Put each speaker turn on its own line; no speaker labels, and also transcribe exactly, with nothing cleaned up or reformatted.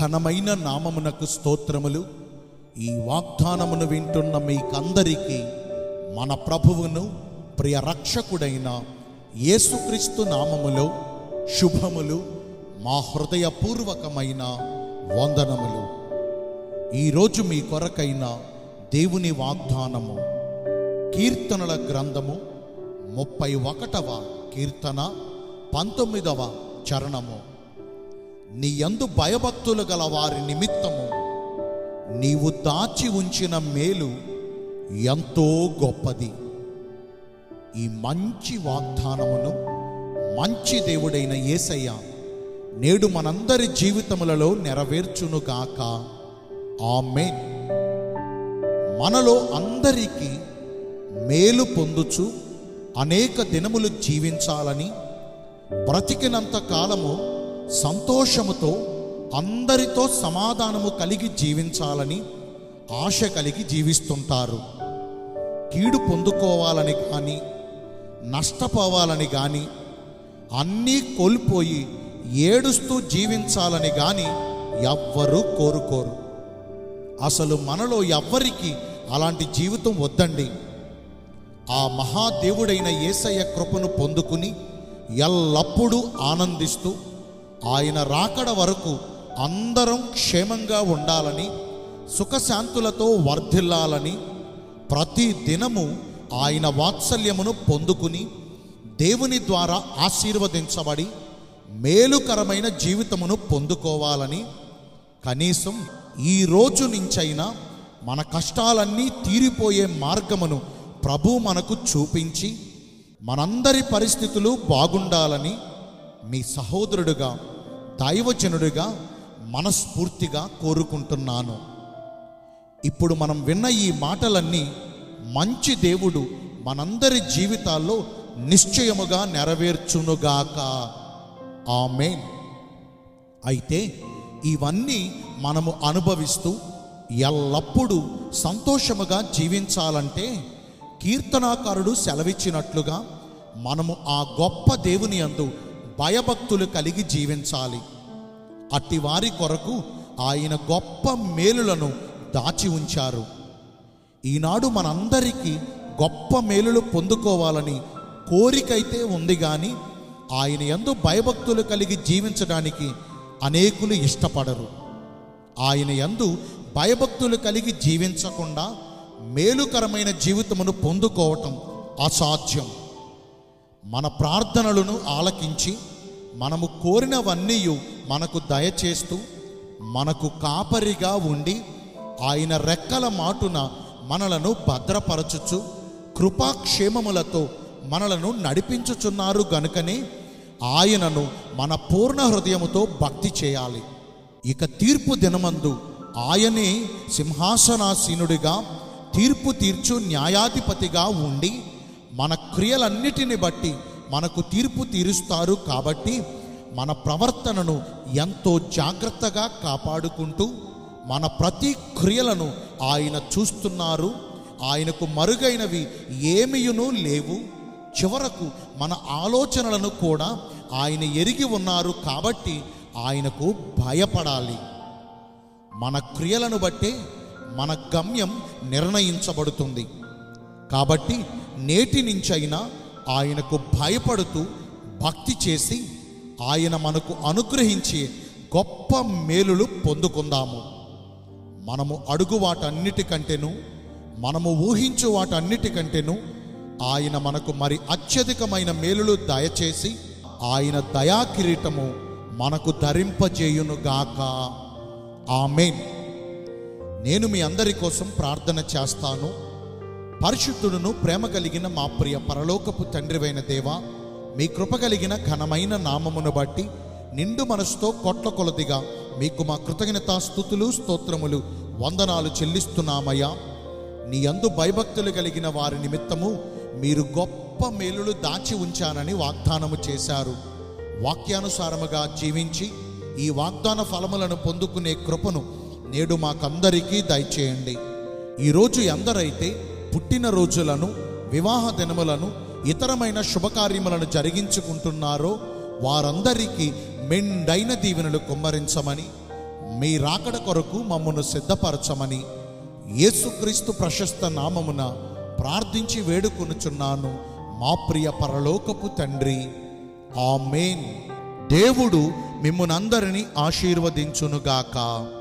ఘనమైన నామమునకు స్తోత్రములు. ఈ వాగ్దానమును వింటున్న మీకందరికీ మన ప్రభువును ప్రియ రక్షకుడైన యేసుక్రీస్తు నామములో శుభములు, మా హృదయపూర్వకమైన వందనములు. ఈరోజు మీ కొరకైన దేవుని వాగ్దానము కీర్తనల గ్రంథము ముప్పై ఒకటవ కీర్తన పంతొమ్మిదవ చరణము. నీ యందు భయభక్తులు గల వారి నిమిత్తము నీవు దాచి ఉంచిన మేలు ఎంతో గొప్పది. ఈ మంచి వాగ్దానమును మంచి దేవుడైన యేసయ్య నేడు మనందరి జీవితములలో నెరవేర్చునుగాక. ఆమేన్. మనలో అందరికీ మేలు పొందుచు అనేక దినములు జీవించాలని, బ్రతికినంత కాలము సంతోషముతో అందరితో సమాధానము కలిగి జీవించాలని ఆశ కలిగి జీవిస్తుంటారు. కీడు పొందుకోవాలని కానీ, నష్టపోవాలని కానీ, అన్నీ కోల్పోయి ఏడుస్తూ జీవించాలని కానీ ఎవ్వరూ కోరుకోరు. అసలు మనలో ఎవ్వరికి అలాంటి జీవితం వద్దండి. ఆ మహాదేవుడైన యేసయ్య కృపను పొందుకుని ఎల్లప్పుడూ ఆనందిస్తూ ఆయన రాకడ వరకు అందరం క్షేమంగా ఉండాలని, సుఖశాంతులతో వర్ధిల్లాలని, ప్రతి దినము ఆయన వాత్సల్యమును పొందుకుని దేవుని ద్వారా ఆశీర్వదించబడి మేలుకరమైన జీవితమును పొందుకోవాలని, కనీసం ఈ రోజు నుంచైనా మన కష్టాలన్నీ తీరిపోయే మార్గమును ప్రభు మనకు చూపించి మనందరి పరిస్థితులు బాగుండాలని మీ సహోదరుడుగా, దైవజనుడిగా మనస్ఫూర్తిగా కోరుకుంటున్నాను. ఇప్పుడు మనం విన్న ఈ మాటలన్నీ మంచి దేవుడు మనందరి జీవితాల్లో నిశ్చయముగా నెరవేర్చునుగాక. ఆమేన్. అయితే ఇవన్నీ మనము అనుభవిస్తూ ఎల్లప్పుడూ సంతోషముగా జీవించాలంటే కీర్తనాకారుడు సెలవిచ్చినట్లుగా మనము ఆ గొప్ప దేవుని యందు భయభక్తులు కలిగి జీవించాలి. అట్టి వారి కొరకు ఆయన గొప్ప మేలులను దాచి ఉంచారు. ఈనాడు మనందరికీ గొప్ప మేలులు పొందుకోవాలని కోరికైతే ఉంది, కానీ ఆయన యందు భయభక్తులు కలిగి జీవించడానికి అనేకులు ఇష్టపడరు. ఆయన యందు భయభక్తులు కలిగి జీవించకుండా మేలుకరమైన జీవితమును పొందుకోవటం అసాధ్యం. మన ప్రార్థనలను ఆలకించి మనము కోరినవన్నీ మనకు దయచేస్తూ మనకు కాపరిగా ఉండి ఆయన రెక్కల మాటున మనలను భద్రపరచుచు కృపాక్షేమములతో మనలను నడిపించుచున్నారు గనుకనే ఆయనను మన పూర్ణ హృదయముతో భక్తి చేయాలి. ఇక తీర్పు దినమందు ఆయనే సింహాసనాసీనుడిగా తీర్పు తీర్చు న్యాయాధిపతిగా ఉండి మన క్రియలన్నిటిని బట్టి మనకు తీర్పు తీరుస్తారు. కాబట్టి మన ప్రవర్తనను ఎంతో జాగ్రత్తగా కాపాడుకుంటూ మన ప్రతి క్రియలను ఆయన చూస్తున్నారు. ఆయనకు మరుగైనవి ఏమీయును లేవు. చివరకు మన ఆలోచనలను కూడా ఆయన ఎరిగి ఉన్నారు. కాబట్టి ఆయనకు భయపడాలి. మన క్రియలను బట్టే మన గమ్యం నిర్ణయించబడుతుంది. కాబట్టి నేటి నుంచైనా ఆయనకు భయపడుతూ భక్తి చేసి ఆయన మనకు అనుగ్రహించే గొప్ప మేలులు పొందుకుందాము. మనము అడుగు వాటన్నిటికంటేను, మనము ఊహించు వాటన్నిటికంటేను ఆయన మనకు మరి అత్యధికమైన మేలులు దయచేసి ఆయన దయా కిరీటము మనకు ధరింపజేయునుగాక. ఆమేన్. నేను మీ అందరి కోసం ప్రార్థన చేస్తాను. పరిశుద్ధుడును ప్రేమ కలిగిన మా ప్రియ పరలోకపు తండ్రివైన దేవా, మీ కృప కలిగిన ఘనమైన నామమును బట్టి నిండు మనసుతో కొట్ల కొలదిగా మీకు మా కృతజ్ఞతా స్తుతులు, స్తోత్రములు, వందనాలు చెల్లిస్తున్నామయ్యా. నీ యందు భయభక్తులు కలిగిన వారి నిమిత్తము మీరు గొప్ప మేలులు దాచి ఉంచానని వాగ్దానము చేశారు. వాక్యానుసారముగా జీవించి ఈ వాగ్దాన ఫలములను పొందుకునే కృపను నేడు మాకందరికీ దయచేయండి. ఈరోజు ఎందరైతే పుట్టినరోజులను, వివాహ దినములను, ఇతరమైన శుభకార్యములను జరిగించుకుంటున్నారో వారందరికీ మెండైన దీవెనలు కుమ్మరించమని మీ రాకడ కొరకు మమ్మను సిద్ధపరచమని యేసుక్రీస్తు ప్రశస్త నామమున ప్రార్థించి వేడుకొనుచున్నాను మా ప్రియ పరలోకపు తండ్రి, ఆమేన్. దేవుడు మిమ్మునందరినీ ఆశీర్వదించునుగాక.